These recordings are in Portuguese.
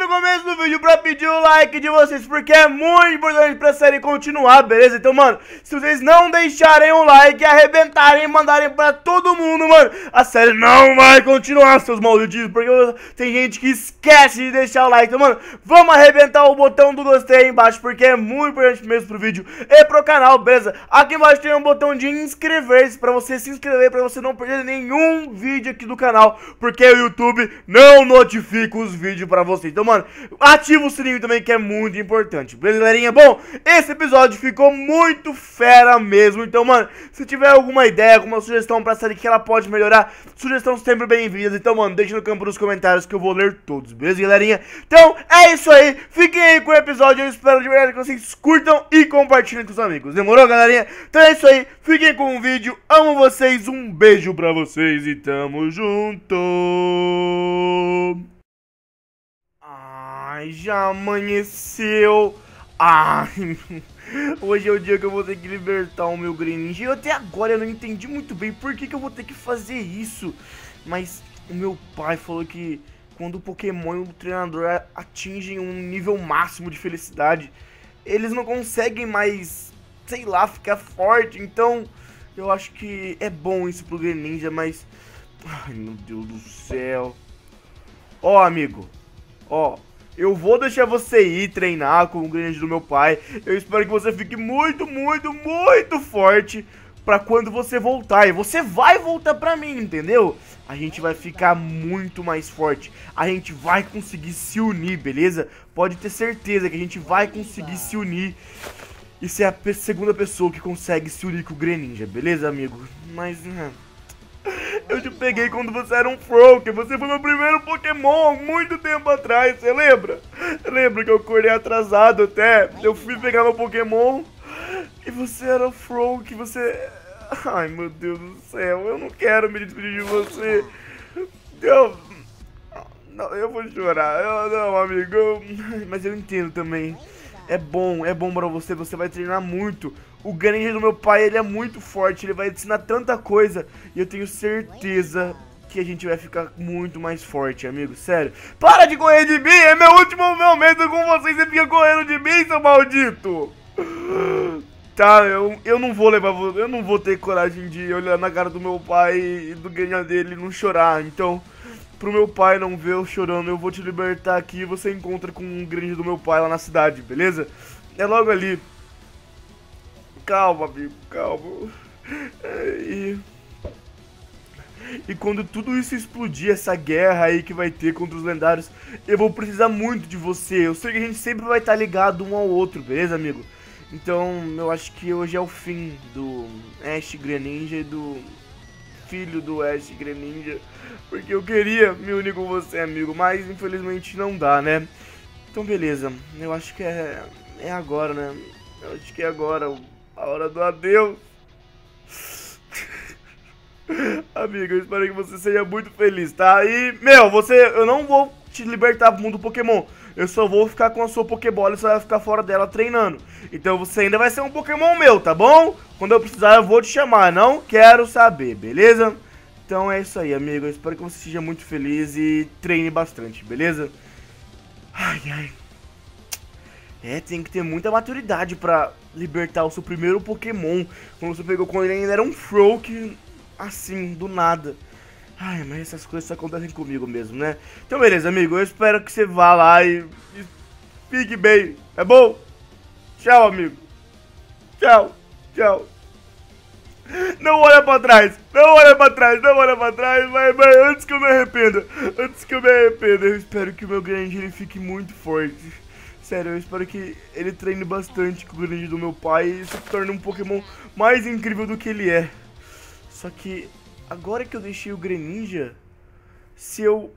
começo do vídeo pra pedir o like de vocês, porque é muito importante pra série continuar, beleza? Então, mano, se vocês não deixarem o like, arrebentarem e mandarem pra todo mundo, mano, a série não vai continuar, seus malditos, porque tem gente que esquece de deixar o like. Então, mano, vamos arrebentar o botão do gostei aí embaixo, porque é muito importante mesmo pro vídeo e pro canal, beleza? Aqui embaixo tem um botão de inscrever-se pra você se inscrever, pra você não perder nenhum vídeo aqui do canal, porque o YouTube não notifica os vídeos pra você. Então, mano, ativa o sininho também, que é muito importante, beleza, galerinha? Bom, esse episódio ficou muito fera mesmo. Então, mano, se tiver alguma ideia, alguma sugestão pra série que ela pode melhorar, sugestão sempre bem-vindas. Então, mano, deixa no campo dos comentários que eu vou ler todos, beleza, galerinha? Então, é isso aí. Fiquem aí com o episódio. Eu espero de verdade que vocês curtam e compartilhem com os amigos. Demorou, galerinha? Então é isso aí. Fiquem com o vídeo. Amo vocês. Um beijo pra vocês e tamo junto. Ai, já amanheceu. Ai, hoje é o dia que eu vou ter que libertar o meu Greninja. E até agora eu não entendi muito bem por que eu vou ter que fazer isso. Mas o meu pai falou que quando o Pokémon e o treinador atingem um nível máximo de felicidade, eles não conseguem mais, sei lá, ficar forte. Então eu acho que é bom isso pro Greninja, mas... ai, meu Deus do céu. Ó, amigo, ó, eu vou deixar você ir treinar com o Greninja do meu pai. Eu espero que você fique muito, muito, muito forte pra quando você voltar. E você vai voltar pra mim, entendeu? A gente vai ficar muito mais forte. A gente vai conseguir se unir, beleza? Pode ter certeza que a gente vai conseguir se unir e ser a segunda pessoa que consegue se unir com o Greninja, beleza, amigo? Mas... eu te peguei quando você era um Froakie. Você foi meu primeiro Pokémon muito tempo atrás, você lembra? Lembra que eu acordei atrasado até? Eu fui pegar meu Pokémon e você era Froakie, você... ai, meu Deus do céu, eu não quero me despedir de você. Eu vou chorar. Não, amigo. Mas eu entendo também. É bom pra você, você vai treinar muito. O Greninja do meu pai, ele é muito forte, ele vai ensinar tanta coisa. E eu tenho certeza que a gente vai ficar muito mais forte, amigo, sério. Para de correr de mim, é meu último momento com vocês, você fica correndo de mim, seu maldito. Tá, eu não vou levar, eu não vou ter coragem de olhar na cara do meu pai e do Greninja dele e não chorar. Então, pro meu pai não ver eu chorando, eu vou te libertar aqui e você encontra com o Greninja do meu pai lá na cidade, beleza? É logo ali. Calma, amigo, calma. E quando tudo isso explodir, essa guerra aí que vai ter contra os lendários, eu vou precisar muito de você. Eu sei que a gente sempre vai estar ligado um ao outro, beleza, amigo? Então, eu acho que hoje é o fim do Ash Greninja e do filho do Ash Greninja, porque eu queria me unir com você, amigo, mas infelizmente não dá, né? Então, beleza, eu acho que é agora, né? Eu acho que é agora a hora do adeus. Amigo, eu espero que você seja muito feliz, tá? E, eu não vou te libertar pro mundo Pokémon. Eu só vou ficar com a sua Pokébola e você vai ficar fora dela treinando. Então você ainda vai ser um Pokémon meu, tá bom? Quando eu precisar eu vou te chamar, não quero saber, beleza? Então é isso aí, amigo. Eu espero que você seja muito feliz e treine bastante, beleza? Ai, ai. Tem que ter muita maturidade pra libertar o seu primeiro Pokémon. Quando você pegou quando ele ainda era um Froakie, assim, do nada. Ai, mas essas coisas só acontecem comigo mesmo, né? Então beleza, amigo, eu espero que você vá lá e fique bem, tá bom? Tchau, amigo. Tchau, tchau. Não olha pra trás, não olha pra trás, não olha pra trás, vai, antes que eu me arrependa. Antes que eu me arrependa, eu espero que o meu Greninja ele fique muito forte. Sério, eu espero que ele treine bastante com o Greninja do meu pai e se torne um Pokémon mais incrível do que ele é. Só que agora que eu deixei o Greninja, se eu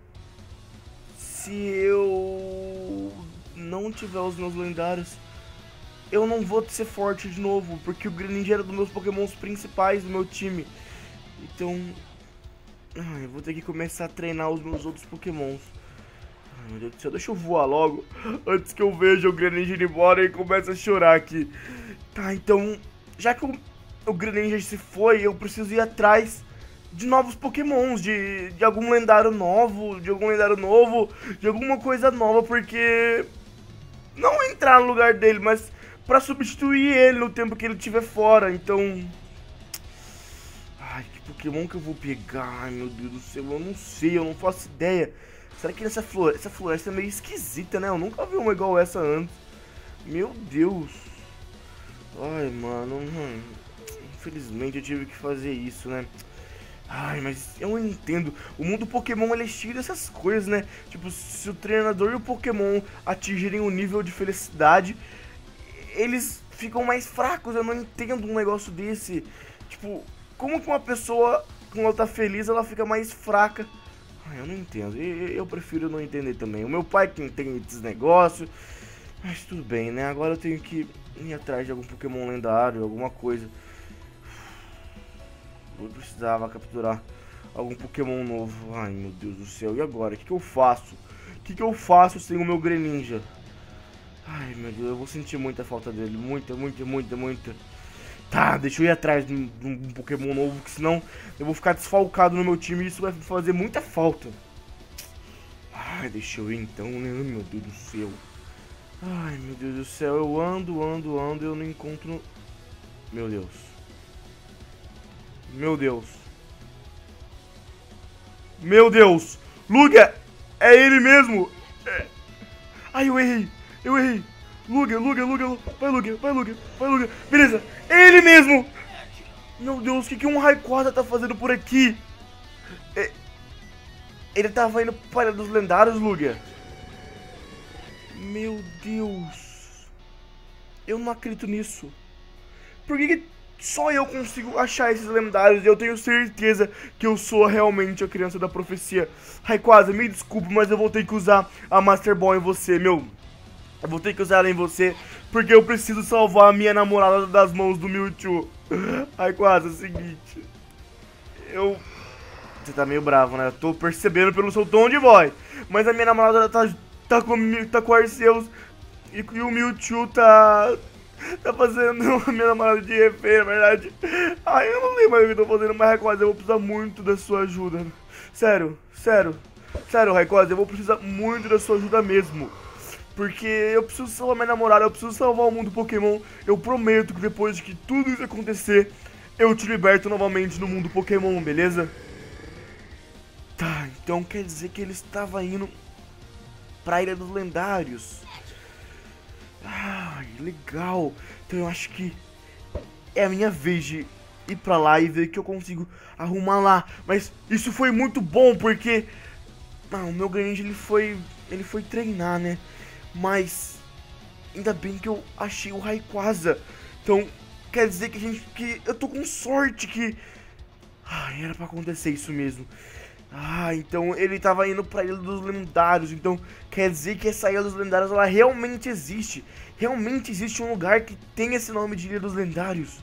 não tiver os meus lendários, eu não vou ser forte de novo, porque o Greninja era dos meus Pokémons principais do meu time. Então, eu vou ter que começar a treinar os meus outros Pokémons. Ai, meu Deus do céu, deixa eu voar logo, antes que eu veja o Greninja ir embora e comece a chorar aqui. Tá, então, já que o Greninja se foi, eu preciso ir atrás de novos pokémons, de algum lendário novo, de algum lendário novo, de alguma coisa nova, porque não entrar no lugar dele, mas pra substituir ele no tempo que ele estiver fora. Então, ai, que Pokémon que eu vou pegar? Ai, meu Deus do céu, eu não sei, eu não faço ideia. Será que essa floresta é meio esquisita, né? Eu nunca vi uma igual essa antes. Meu Deus. Ai, mano, infelizmente eu tive que fazer isso, né? Ai, mas eu não entendo. O mundo Pokémon ele é cheio dessas coisas, né? Tipo, se o treinador e o Pokémon atingirem um nível de felicidade, eles ficam mais fracos. Eu não entendo um negócio desse. Tipo, como que uma pessoa, quando ela tá feliz, ela fica mais fraca? Ai, eu não entendo. Eu prefiro não entender também. O meu pai que entende esses negócios. Mas tudo bem, né? Agora eu tenho que ir atrás de algum Pokémon lendário, alguma coisa. Eu precisava capturar algum Pokémon novo. Ai, meu Deus do céu. E agora? O que eu faço? O que eu faço sem o meu Greninja? Ai, meu Deus. Eu vou sentir muita falta dele. Muita, muita, muita, muita. Tá, deixa eu ir atrás de um Pokémon novo, que senão eu vou ficar desfalcado no meu time e isso vai fazer muita falta. Ai, deixa eu ir então, né? Meu Deus do céu. Ai, meu Deus do céu. Eu ando e eu não encontro... Meu Deus. Meu Deus. Meu Deus. Lugia, é ele mesmo. Ai, eu errei. Eu errei. Lugia. Vai, Lugia. Beleza. É ele mesmo. Meu Deus, o que um Rayquaza tá fazendo por aqui? Ele tava indo para a Ilha dos Lendários, Lugia. Meu Deus. Eu não acredito nisso. Por que só eu consigo achar esses lendários? E eu tenho certeza que eu sou realmente a criança da profecia. Rayquaza, me desculpe, mas eu vou ter que usar a Master Ball em você, meu. Eu vou ter que usar ela em você, porque eu preciso salvar a minha namorada das mãos do Mewtwo. Rayquaza, é o seguinte. Você tá meio bravo, né? Eu tô percebendo pelo seu tom de voz. Mas a minha namorada tá com Arceus e o Mewtwo tá fazendo a minha namorada de refém, na verdade. Ai, eu não sei mais o que eu tô fazendo, mas Rayquaza, eu vou precisar muito da sua ajuda. Sério, Rayquaza, eu vou precisar muito da sua ajuda mesmo. Porque eu preciso salvar minha namorada, eu preciso salvar o mundo Pokémon. Eu prometo que depois de que tudo isso acontecer, eu te liberto novamente no mundo Pokémon, beleza? Tá, então quer dizer que ele estava indo pra Ilha dos Lendários. Ai, legal. Então eu acho que é a minha vez de ir pra lá e ver o que eu consigo arrumar lá. Mas isso foi muito bom, porque o meu Greninja ele foi treinar, né? Mas ainda bem que eu achei o Rayquaza. Então quer dizer que eu tô com sorte que... Ai, era pra acontecer isso mesmo. Então ele tava indo pra Ilha dos Lendários. Então quer dizer que essa Ilha dos Lendários, ela realmente existe. Realmente existe um lugar que tem esse nome de Ilha dos Lendários.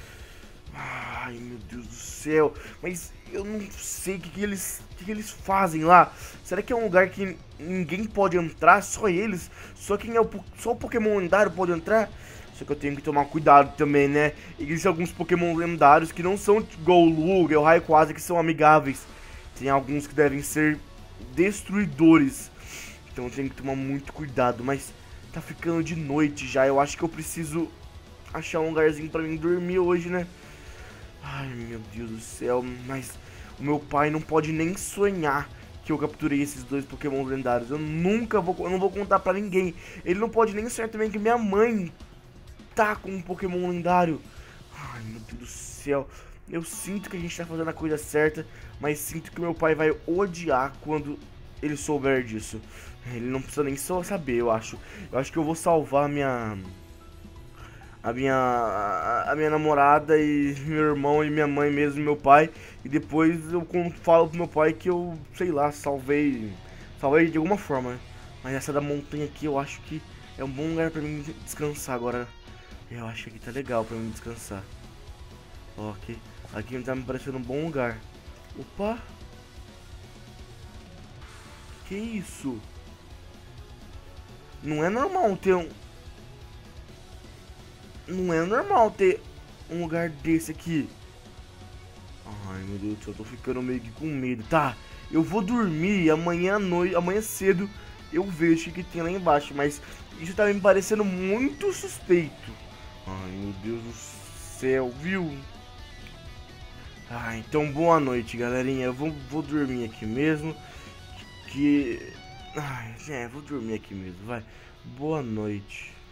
Ai, meu Deus do céu. Mas eu não sei o que eles fazem lá. Será que é um lugar que ninguém pode entrar? Só eles? Só o Pokémon lendário pode entrar? Só que eu tenho que tomar cuidado também, né? Existem alguns Pokémon lendários que não são igual o Lugia, o Rayquaza, que são amigáveis. Tem alguns que devem ser destruidores. Então eu tenho que tomar muito cuidado. Mas tá ficando de noite já. Eu acho que eu preciso achar um lugarzinho pra mim dormir hoje, né? Ai, meu Deus do céu. Mas o meu pai não pode nem sonhar que eu capturei esses dois Pokémon lendários. Eu não vou contar pra ninguém. Ele não pode nem sonhar também que minha mãe tá com um Pokémon lendário. Ai, meu Deus do céu. Eu sinto que a gente tá fazendo a coisa certa, mas sinto que meu pai vai odiar quando ele souber disso. Ele não precisa nem só saber, eu acho. Eu acho que eu vou salvar a minha namorada e meu irmão e minha mãe mesmo, e meu pai. E depois eu falo pro meu pai que eu, sei lá, salvei de alguma forma, né? Mas essa da montanha aqui eu acho que é um bom lugar pra mim descansar agora. Eu acho que aqui tá legal pra mim descansar. Ok. Aqui tá me parecendo um bom lugar. Opa! Que isso? Não é normal ter um... Não é normal ter um lugar desse aqui. Ai, meu Deus do céu, eu tô ficando meio que com medo. Tá, eu vou dormir amanhã à noite, amanhã cedo eu vejo o que tem lá embaixo, mas isso tá me parecendo muito suspeito. Ai, meu Deus do céu, viu? Ah, então boa noite, galerinha. Eu vou dormir aqui mesmo. Que. Ai, vou dormir aqui mesmo, vai. Boa noite.